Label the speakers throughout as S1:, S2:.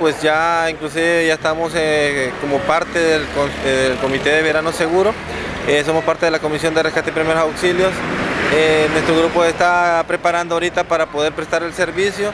S1: pues ya inclusive ya estamos como parte del Comité de Verano Seguro. Somos parte de la Comisión de Rescate y Primeros Auxilios. Nuestro grupo está preparando ahorita para poder prestar el servicio.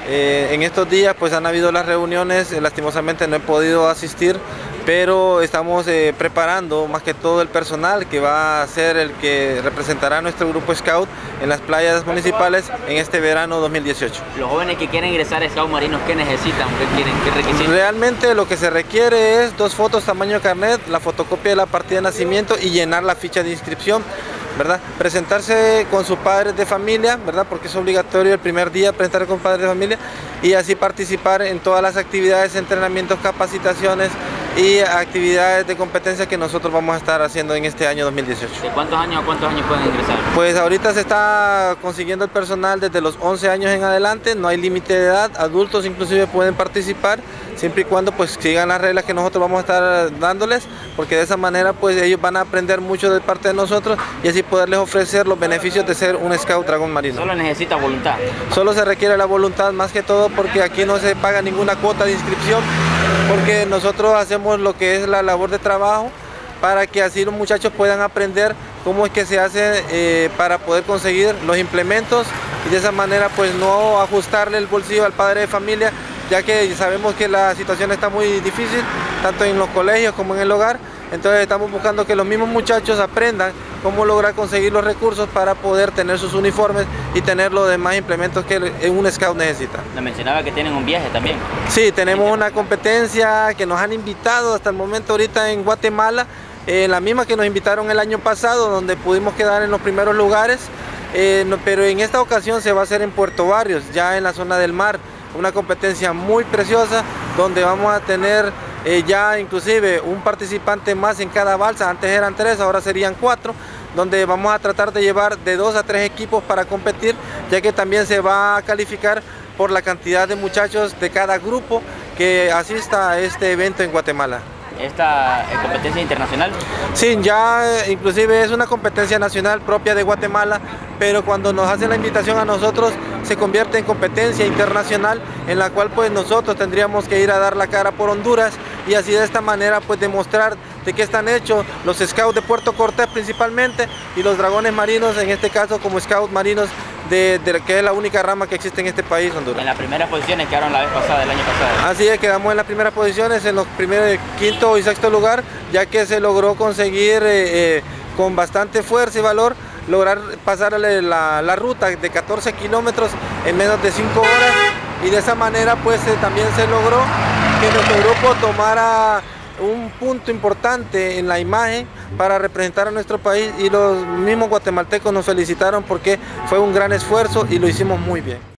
S1: En estos días pues han habido las reuniones, lastimosamente no he podido asistir, pero estamos preparando más que todo el personal que va a ser el que representará a nuestro grupo Scout en las playas municipales en este verano 2018.
S2: Los jóvenes que quieren ingresar a Scout Marinos, ¿qué necesitan? ¿Qué requisitos?
S1: Realmente lo que se requiere es 2 fotos tamaño carnet, la fotocopia de la partida de nacimiento y llenar la ficha de inscripción, ¿verdad? Presentarse con sus padres de familia, ¿verdad? Porque es obligatorio el primer día presentarse con padres de familia y así participar en todas las actividades, entrenamientos, capacitaciones y actividades de competencia que nosotros vamos a estar haciendo en este año 2018.
S2: ¿De cuántos años a cuántos años pueden ingresar?
S1: Pues ahorita se está consiguiendo el personal desde los 11 años en adelante, no hay límite de edad, adultos inclusive pueden participar, siempre y cuando pues sigan las reglas que nosotros vamos a estar dándoles, porque de esa manera pues ellos van a aprender mucho de parte de nosotros y así poderles ofrecer los beneficios de ser un Scout Dragón Marino.
S2: Solo necesita voluntad.
S1: Solo se requiere la voluntad más que todo, porque aquí no se paga ninguna cuota de inscripción, porque nosotros hacemos lo que es la labor de trabajo para que así los muchachos puedan aprender cómo es que se hace para poder conseguir los implementos y de esa manera pues no ajustarle el bolsillo al padre de familia, ya que sabemos que la situación está muy difícil, tanto en los colegios como en el hogar. Entonces estamos buscando que los mismos muchachos aprendan cómo lograr conseguir los recursos para poder tener sus uniformes y tener los demás implementos que un Scout necesita.
S2: Me mencionaba que tienen un viaje también.
S1: Sí, tenemos una competencia que nos han invitado hasta el momento ahorita en Guatemala, la misma que nos invitaron el año pasado, donde pudimos quedar en los primeros lugares, pero en esta ocasión se va a hacer en Puerto Barrios, ya en la zona del mar. Una competencia muy preciosa donde vamos a tener ya inclusive un participante más en cada balsa. Antes eran 3, ahora serían 4, donde vamos a tratar de llevar de 2 a 3 equipos para competir, ya que también se va a calificar por la cantidad de muchachos de cada grupo que asista a este evento en Guatemala.
S2: ¿Esta competencia internacional?
S1: Sí, ya inclusive es una competencia nacional propia de Guatemala, pero cuando nos hacen la invitación a nosotros se convierte en competencia internacional, en la cual pues nosotros tendríamos que ir a dar la cara por Honduras y así de esta manera pues demostrar de qué están hechos los Scouts de Puerto Cortés principalmente y los Dragones Marinos, en este caso como Scouts Marinos de que es la única rama que existe en este país, Honduras.
S2: En las primeras posiciones quedaron la vez pasada, el año pasado.
S1: Así es, quedamos en las primeras posiciones, en los primeros, 5º y 6º lugar, ya que se logró conseguir con bastante fuerza y valor lograr pasar la ruta de 14 kilómetros en menos de 5 horas y de esa manera pues también se logró que nuestro grupo tomara un punto importante en la imagen para representar a nuestro país y los mismos guatemaltecos nos felicitaron porque fue un gran esfuerzo y lo hicimos muy bien.